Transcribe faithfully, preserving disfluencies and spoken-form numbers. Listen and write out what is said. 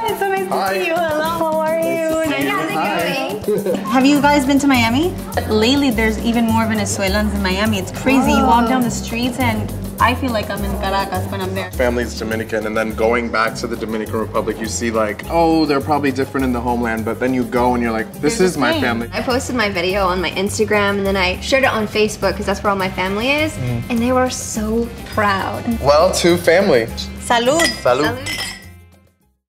It's so nice Hi. to see you. Hello, how are you? Nice to see you. Have you guys been to Miami? Lately, there's even more Venezuelans in Miami. It's crazy. Oh. You walk down the streets and I feel like I'm in Caracas when I'm there. Family's Dominican, and then going back to the Dominican Republic, you see like, oh, they're probably different in the homeland, but then you go and you're like, this They're is my family. I posted my video on my Instagram and then I shared it on Facebook because that's where all my family is, mm. and they were so proud. Well, to family. Salud. Salud. Salud.